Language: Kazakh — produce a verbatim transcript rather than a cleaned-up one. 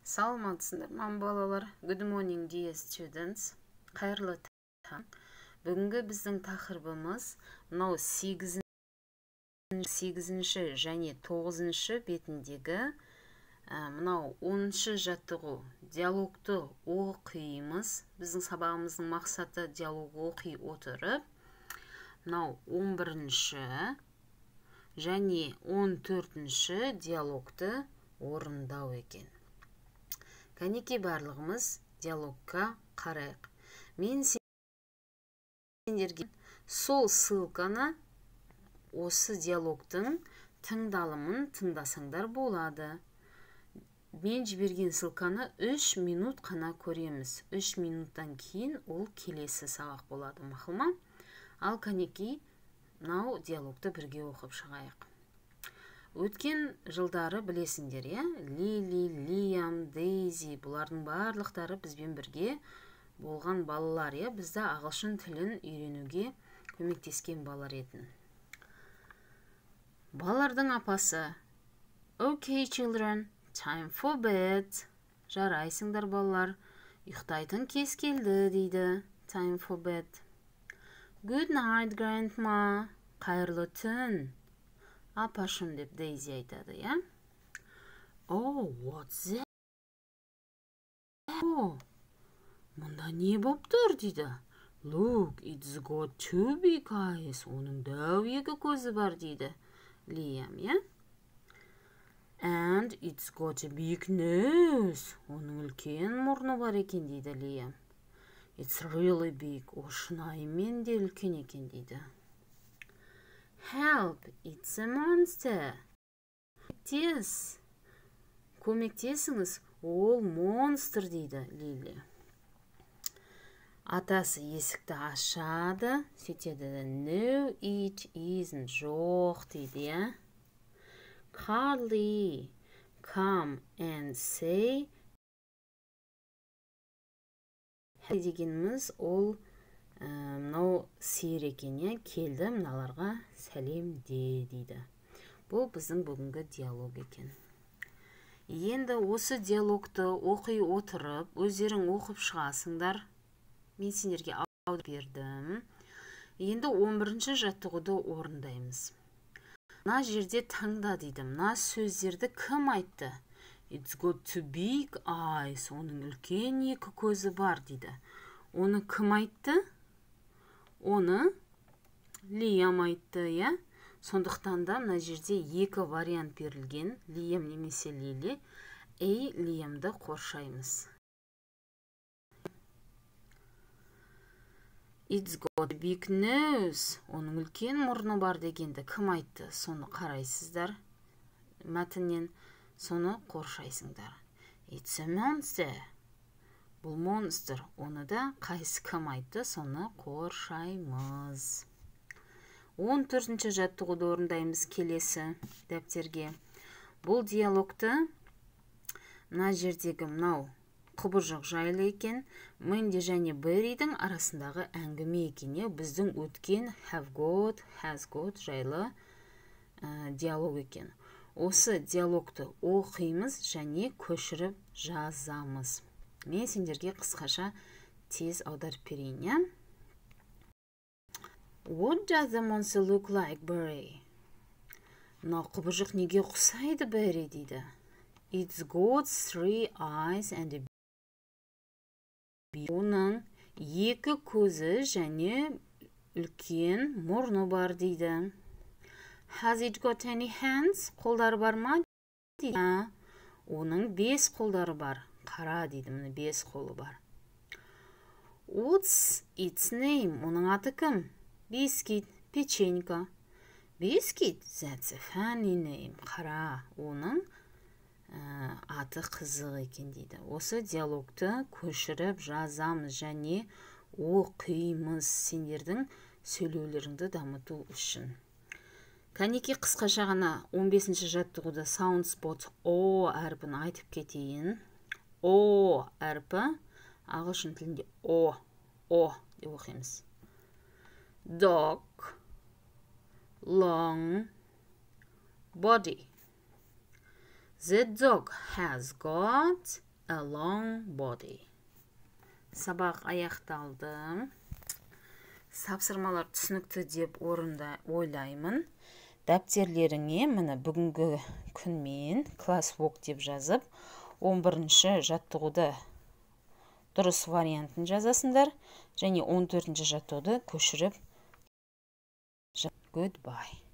Саламатсыздар ма балалар? Good morning dear students. Қайырлы таң. Бүгінгі біздің тақырыбымыз мынау сегізінші және тоғызыншы бетіндегі мынау оныншы жаттығу диалогты оқимыз. Біздің сабағымыздың мақсаты диалог оқи отырып мынау он бірінші және он төртінші диалогты орындау екен. Кәнеке барлығымыз диалогқа қарайық. Мен сендерге сол ссылканы осы диалогтың тыңдалымын тыңдасаңдар болады. Мен жіберген ссылканы үш минут қана көреміз. үш минуттан кейін ол келесі сабақ болады, мақұл ма? Ал кәнеке мынау диалогты бірге оқып шығайық. Өткен жылдары білесіңдер, е? Лили, Лиам, Дейзи, бұлардың барлықтары бізбен бірге болған балалар, е? Бізді ағылшын тілін үйренуге көмектескен балалар етін. Балалардың апасы, Okay children, time for bed. Жарайсыңдар балалар, ұйықтайтын кез келді дейді. Time for bed. Good night, grandma. Қайырлы түн. Апашым деп Дейзи айтады, я? Oh, what's that? Oh, мұнда не болып тұр, дейді. Look, it's got two big eyes. Оның дәу екі көзі бар, дейді Лиам, я? And it's got a big nose. Оның үлкен мұрны бар екен, дейді Лиам. It's really big. О, шынайымен де үлкен екен, дейді. Help, it's a monster. Көмектес. Көмектесіңіз, ол монстр, дейді Лили. Атасы есікті ашады, сөйтеді. No, it isn't. Жоқ, дейді, я? Carly, come and say. Дегеніміз ол мынау сиыр екен, е? Келді мыналарға сәлем де, дейді. Бұл біздің бүгінгі диалог екен. Енді осы диалогты оқи отырып, өздерің оқып шығасыңдар. Мен сендерге аударып бердім. Енді он бірінші жаттығуды орындаймыз. Мына жерде таңда, дейді. Мына сөздерді кім айтты? It's got two big eyes. Оның үлкен екі көзі бар, дейді. Оны кім айтты? Оны Лиам айтты, я? Сондықтан да мына жерде екі вариант берілген. Лиам немесе Лили. Эй, Лиамды қоршаймыз. It's got a big nose. Оның үлкен мұрны бар дегенді кім айтты? Соны қарайсыздар. Мәтіннен соны қоршайсыңдар. It's a monster. Бұл монстр. Оны да қайсы кім айтты? Соны қоршаймыз. он төртінші жаттығуды орындаймыз келесі дәптерге. Бұл диалогты мына жердегі мынау құбыжық жайлы екен. Мэнди және Берридің арасындағы әңгіме екен. Біздің өткен have got, has got жайлы диалог екен. Осы диалогты оқимыз және көшіріп жазамыз. Мен сендерге қысқаша тез аударып берейін, я? What does the monster look like, Berry? Мына құбыжық неге ұқсайды, Berry, дейді. It's got three eyes and a Оның екі көзі және үлкен мұрны бар, дейді. Has it got any hands? Қолдары бар ма? Дейді. Оның бес қолдары бар. Қара, дейді, мұны бес қолы бар. What's its name? Оның аты кім? Biscuit, печенька. Biscuit, that's a funny name. Қара, оның аты қызық екен, дейді. Осы диалогты көшіріп жазамыз және оқимыз сендердің сөйлеулеріңді дамыту үшін. Кәнеке қысқаша ғана он бесінші жаттығуда sound spot O әрпін айтып кетейін. O әрпі ағылшын тілінде O, O деп оқимыз. Dog, long, body. The dog has got A long body. Сабақ аяқталды. Тапсырмалар түсінікті деп орында ойлаймын. Дәптерлеріңе міне бүгінгі күнмен classwork деп жазып, он бірінші жаттығуды дұрыс вариантын жазасыңдар, және он төртінші жаттығуды көшіріп. Goodbye.